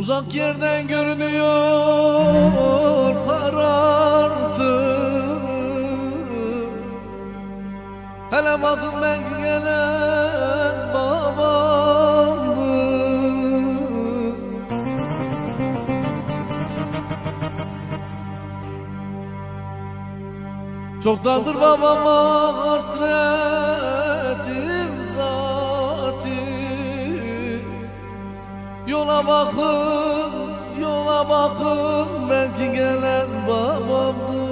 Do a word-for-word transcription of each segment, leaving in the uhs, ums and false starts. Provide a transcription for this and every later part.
Uzak yerden görünüyor karartı. Hele bakın belki gelen babamdı. Çoktandır babama hasretim zati. Yola bakın, yola bakın, belki gelen babamdı.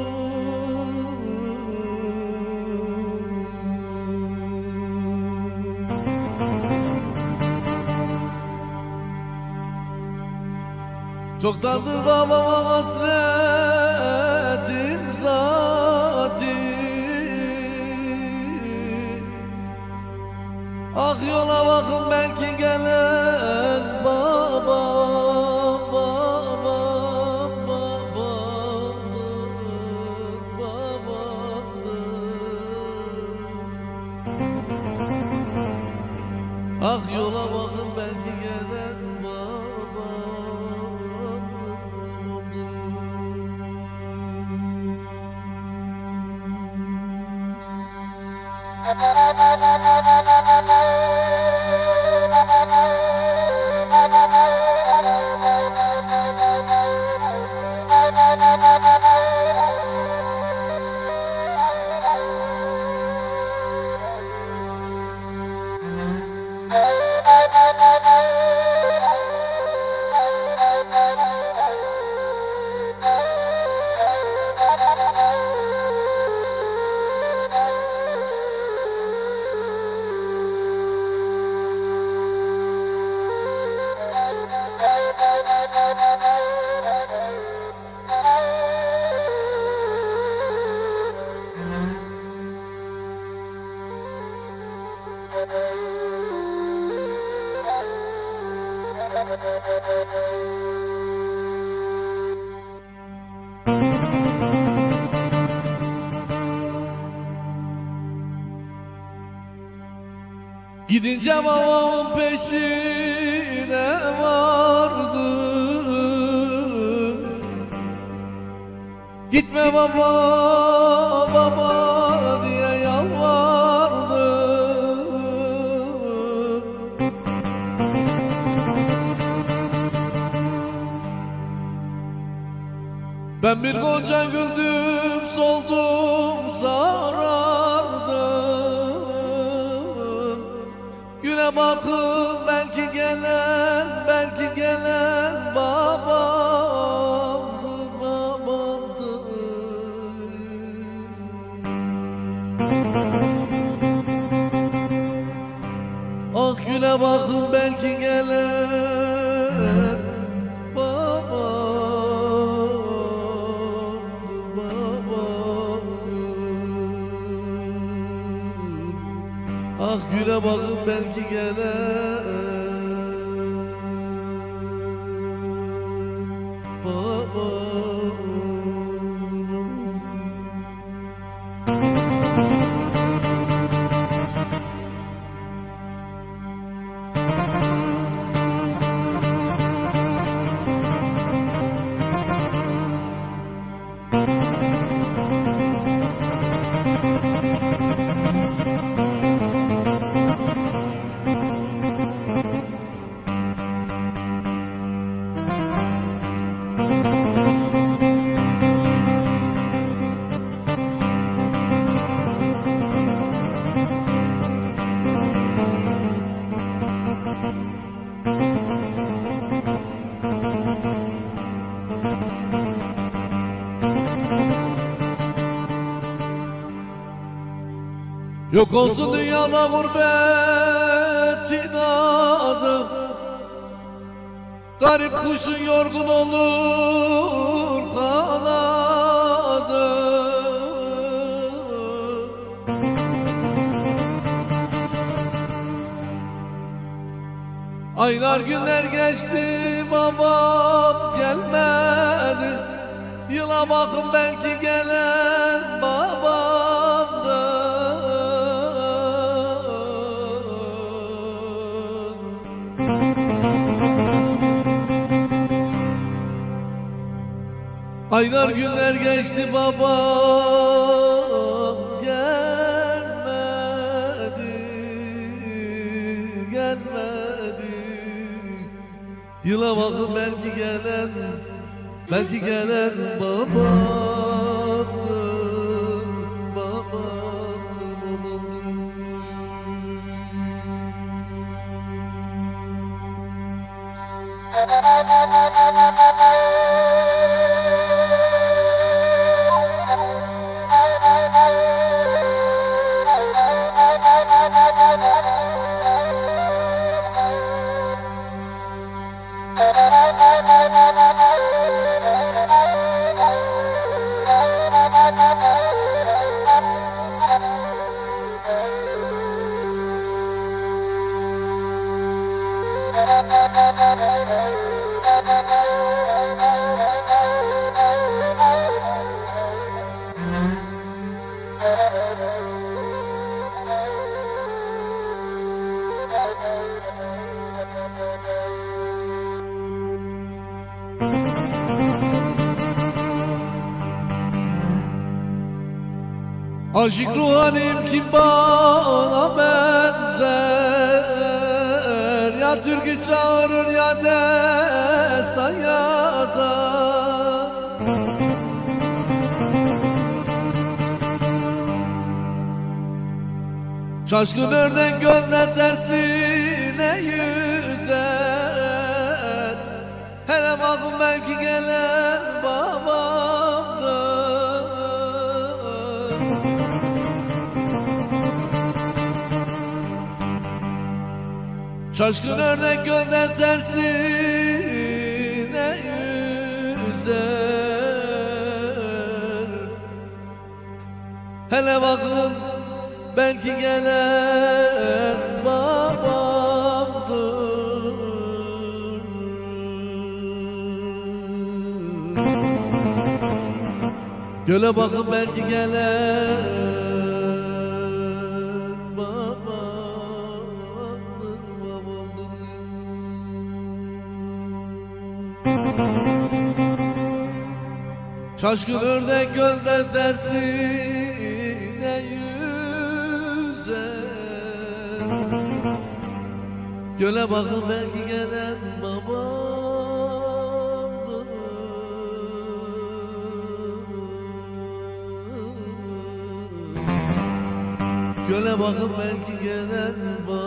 Çoktandır babama hasretim zati. Ah yola bakın, belki gelen babam, babam, babamdır, babamdır. Ah yola bakın, belki gelen babamdır, Gidince babamın peşine vardım. Gitme baba, baba diye yalvardım. Ben bir gonca güldüm, soldum, sarardım. Güne bakın, belki gelen, belki gelen babamdır, babamdır. Ah güne bakın, belki gelen babamdır, babamdır. Ah güne bakın, belki gelen babamdır. Yok olsun dünyada gurbetin adı. Garip kuşun yorgun olur kanadı. Aylar günler geçti, babam gelmedi. Yıla bakın, belki gelen babamdır. Aylar günler geçti babam gelmedi, gelmedi. Yıla bakın belki gelen, belki gelen babamdır, babamdır, babamdır. Aşık ruhanim kim bana benzer, ya türkü çağırır ya destan yazar. Şaşkın ördek gölden tersine yüzer, hele bakın belki gelen babamdır. Şaşkın ördek gölden tersine yüzer, hele bakın belki gelen babamdır. Göle bakın belki gelen şaşkın ördek gölden tersine yüzer, göle bakın belki gelen babamdır. Göle bakın belki gelen babamdır.